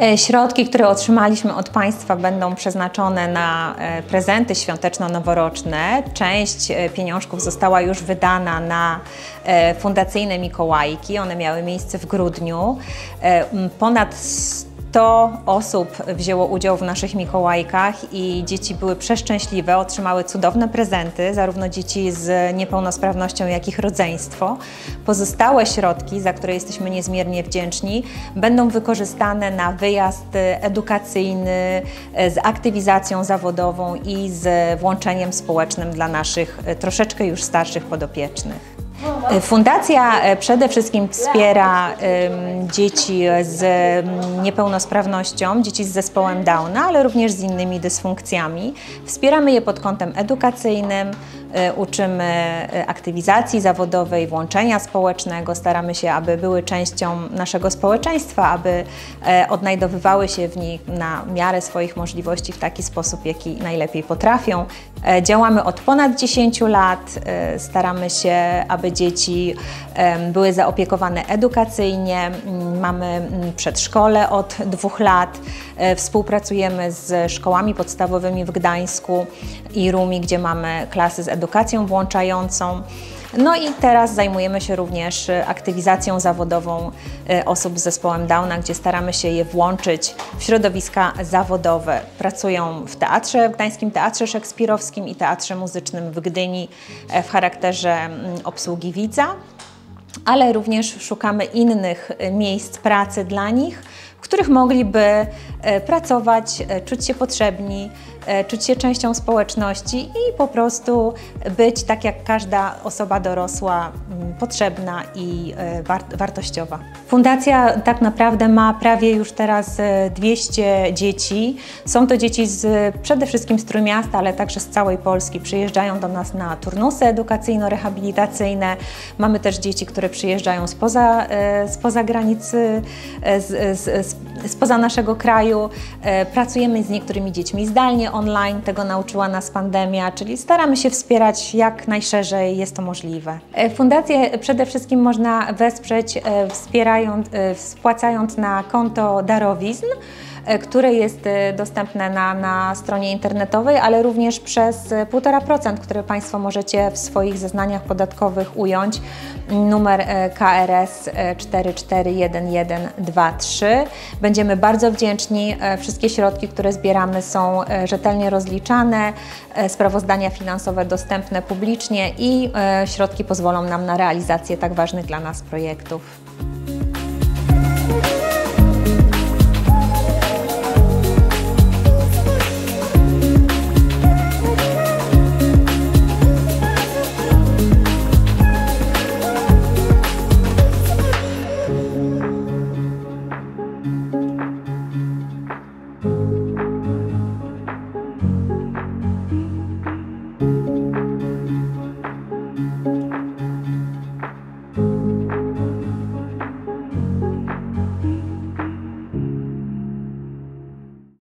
Środki, które otrzymaliśmy od Państwa, będą przeznaczone na prezenty świąteczno-noworoczne. Część pieniążków została już wydana na fundacyjne Mikołajki. One miały miejsce w grudniu. Ponad 100 osób wzięło udział w naszych Mikołajkach i dzieci były przeszczęśliwe, otrzymały cudowne prezenty, zarówno dzieci z niepełnosprawnością, jak i ich rodzeństwo. Pozostałe środki, za które jesteśmy niezmiernie wdzięczni, będą wykorzystane na wyjazd edukacyjny z aktywizacją zawodową i z włączeniem społecznym dla naszych troszeczkę już starszych podopiecznych. Fundacja przede wszystkim wspiera dzieci z niepełnosprawnością, dzieci z zespołem Downa, ale również z innymi dysfunkcjami. Wspieramy je pod kątem edukacyjnym, uczymy aktywizacji zawodowej, włączenia społecznego, staramy się, aby były częścią naszego społeczeństwa, aby odnajdowywały się w nich na miarę swoich możliwości w taki sposób, jaki najlepiej potrafią. Działamy od ponad 10 lat, staramy się, aby dzieci były zaopiekowane edukacyjnie, mamy przedszkole od 2 lat, współpracujemy z szkołami podstawowymi w Gdańsku i Rumi, gdzie mamy klasy z edukacją włączającą. No i teraz zajmujemy się również aktywizacją zawodową osób z zespołem Downa, gdzie staramy się je włączyć w środowiska zawodowe. Pracują w teatrze, w Gdańskim Teatrze Szekspirowskim i Teatrze Muzycznym w Gdyni w charakterze obsługi widza, ale również szukamy innych miejsc pracy dla nich, w których mogliby pracować, czuć się potrzebni, czuć się częścią społeczności i po prostu być tak jak każda osoba dorosła, potrzebna i wartościowa. Fundacja tak naprawdę ma prawie już teraz 200 dzieci. Są to dzieci przede wszystkim z Trójmiasta, ale także z całej Polski. Przyjeżdżają do nas na turnusy edukacyjno-rehabilitacyjne. Mamy też dzieci, które przyjeżdżają spoza granicy, spoza naszego kraju. Pracujemy z niektórymi dziećmi zdalnie, online, tego nauczyła nas pandemia, czyli staramy się wspierać jak najszerzej jest to możliwe. Fundację przede wszystkim można wesprzeć wpłacając na konto darowizn, które jest dostępne na stronie internetowej, ale również przez 1,5%, które Państwo możecie w swoich zeznaniach podatkowych ująć. Numer KRS 441123. Będziemy bardzo wdzięczni. Wszystkie środki, które zbieramy, są rzetelnie rozliczane, sprawozdania finansowe dostępne publicznie i środki pozwolą nam na realizację tak ważnych dla nas projektów.